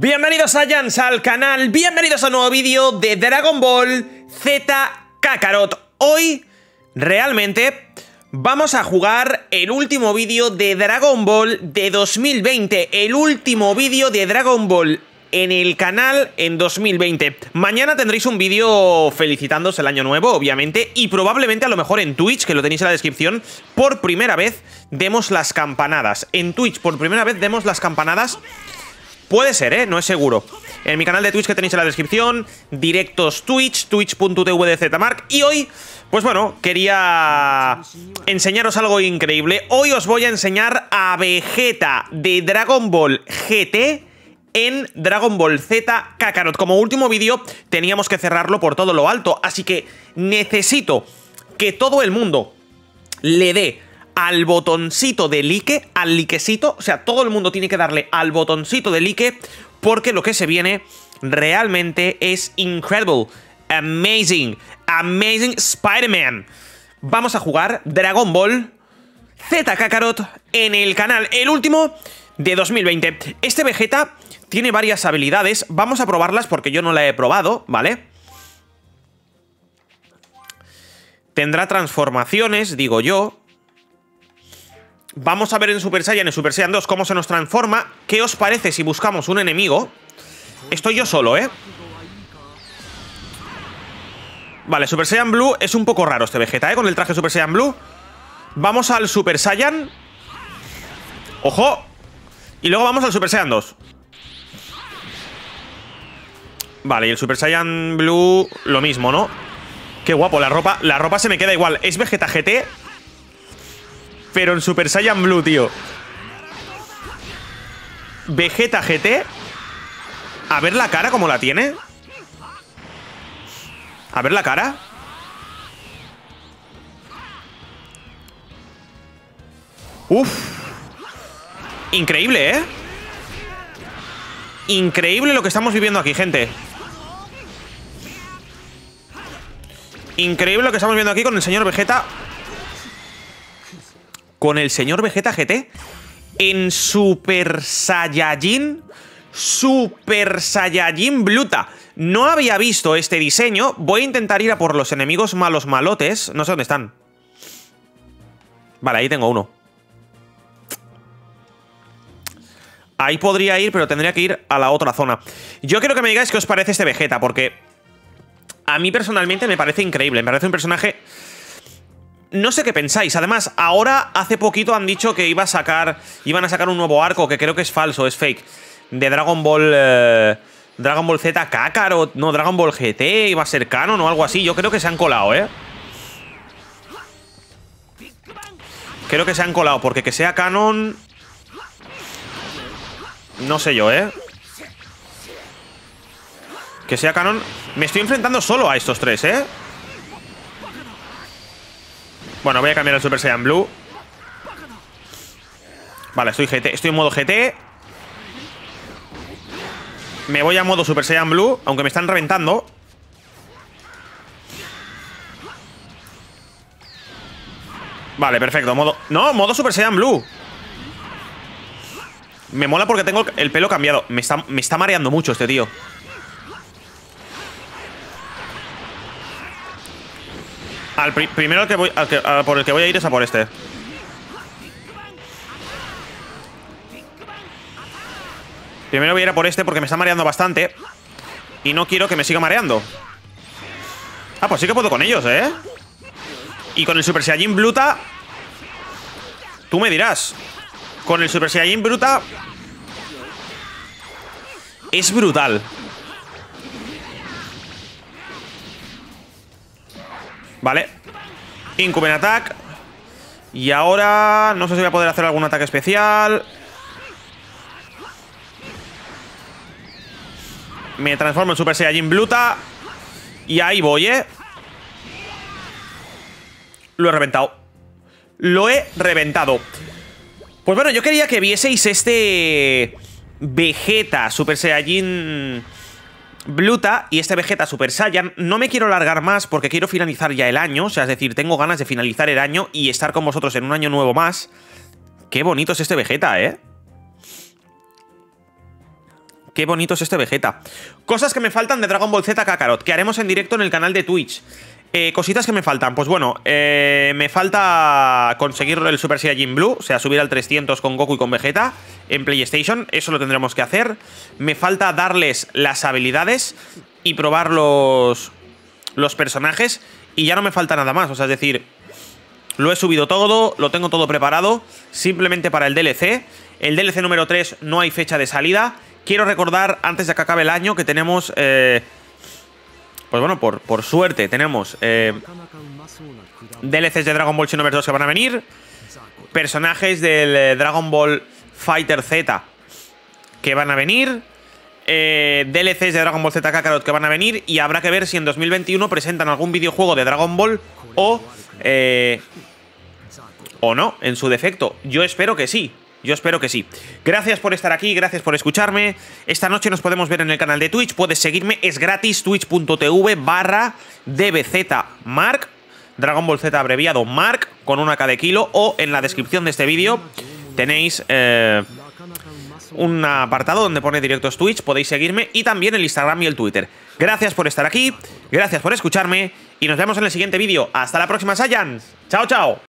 Bienvenidos Saiyans al canal, bienvenidos a un nuevo vídeo de Dragon Ball Z Kakarot. Hoy, realmente, vamos a jugar el último vídeo de Dragon Ball de 2020. El último vídeo de Dragon Ball en el canal en 2020. Mañana tendréis un vídeo felicitándoos el año nuevo, obviamente, y probablemente a lo mejor en Twitch, que lo tenéis en la descripción, por primera vez demos las campanadas. En Twitch, por primera vez demos las campanadas. Puede ser, ¿eh? No es seguro. En mi canal de Twitch que tenéis en la descripción, directos Twitch, twitch.tv de Zmark. Y hoy, pues bueno, quería enseñaros algo increíble. Hoy os voy a enseñar a Vegeta de Dragon Ball GT en Dragon Ball Z Kakarot. Como último vídeo teníamos que cerrarlo por todo lo alto, así que necesito que todo el mundo le dé al botoncito de like, al likecito, o sea, todo el mundo tiene que darle al botoncito de like porque lo que se viene realmente es incredible, amazing, amazing Spider-Man. Vamos a jugar Dragon Ball Z Kakarot en el canal, el último de 2020. Este Vegeta tiene varias habilidades, vamos a probarlas porque yo no la he probado, ¿vale? Tendrá transformaciones, digo yo. Vamos a ver en Super Saiyan 2 cómo se nos transforma. ¿Qué os parece si buscamos un enemigo? Estoy yo solo, ¿eh? Vale, Super Saiyan Blue es un poco raro este Vegeta, ¿eh? Con el traje Super Saiyan Blue. Vamos al Super Saiyan. ¡Ojo! Y luego vamos al Super Saiyan 2. Vale, y el Super Saiyan Blue lo mismo, ¿no? Qué guapo, la ropa se me queda igual. Es Vegeta GT, pero en Super Saiyan Blue, tío. Vegeta GT. A ver la cara, ¿cómo la tiene? A ver la cara. Uf. Increíble, ¿eh? Increíble lo que estamos viviendo aquí, gente. Increíble lo que estamos viendo aquí con el señor Vegeta. Con el señor Vegeta GT en Super Saiyajin Bluta. No había visto este diseño. Voy a intentar ir a por los enemigos malos malotes. No sé dónde están. Vale, ahí tengo uno. Ahí podría ir, pero tendría que ir a la otra zona. Yo quiero que me digáis qué os parece este Vegeta, porque a mí personalmente me parece increíble. Me parece un personaje... No sé qué pensáis. Además, ahora hace poquito han dicho que iban a sacar un nuevo arco, que creo que es falso, es fake, de Dragon Ball Z Kakarot, no, Dragon Ball GT, iba a ser canon o algo así. Yo creo que se han colado, ¿eh? Creo que se han colado, porque que sea canon... No sé yo, ¿eh? Que sea canon... Me estoy enfrentando solo a estos tres, ¿eh? Bueno, voy a cambiar el Super Saiyan Blue. Vale, estoy en modo GT. Me voy a modo Super Saiyan Blue, aunque me están reventando. Vale, perfecto, modo Super Saiyan Blue. Me mola porque tengo el pelo cambiado. Me está mareando mucho este tío. Primero por el que voy a ir es a por este. Primero voy a ir a por este porque me está mareando bastante. Y no quiero que me siga mareando. Ah, pues sí que puedo con ellos, ¿eh? Y con el Super Saiyajin Bluta, tú me dirás. Con el Super Saiyajin Bluta es brutal. Vale. Incuben Attack. Y ahora no sé si voy a poder hacer algún ataque especial. Me transformo en Super Saiyajin Bluta. Y ahí voy, ¿eh? Lo he reventado. Lo he reventado. Pues bueno, yo quería que vieseis este Vegeta Super Saiyajin Bluta y este Vegeta Super Saiyan. No me quiero alargar más porque quiero finalizar ya el año. O sea, es decir, tengo ganas de finalizar el año y estar con vosotros en un año nuevo más. Qué bonito es este Vegeta, ¿eh? Qué bonito es este Vegeta. Cosas que me faltan de Dragon Ball Z Kakarot, que haremos en directo en el canal de Twitch. Cositas que me faltan, pues bueno, me falta conseguir el Super Saiyajin Blue, o sea, subir al 300 con Goku y con Vegeta en PlayStation, eso lo tendremos que hacer. Me falta darles las habilidades y probar los personajes, y ya no me falta nada más, o sea, es decir, lo he subido todo, lo tengo todo preparado, simplemente para el DLC. El DLC número 3 no hay fecha de salida. Quiero recordar, antes de que acabe el año, que tenemos... pues bueno, por suerte tenemos DLCs de Dragon Ball Xenoverse 2 que van a venir, personajes del Dragon Ball Fighter Z que van a venir, DLCs de Dragon Ball Z Kakarot que van a venir, y habrá que ver si en 2021 presentan algún videojuego de Dragon Ball o no, en su defecto. Yo espero que sí. Yo espero que sí. Gracias por estar aquí, gracias por escucharme. Esta noche nos podemos ver en el canal de Twitch. Puedes seguirme, es gratis, twitch.tv/DBZMark, Dragon Ball Z abreviado Mark, con una K de kilo. O en la descripción de este vídeo tenéis un apartado donde pone directos Twitch. Podéis seguirme, y también el Instagram y el Twitter. Gracias por estar aquí, gracias por escucharme, y nos vemos en el siguiente vídeo. Hasta la próxima, Saiyans. Chao, chao.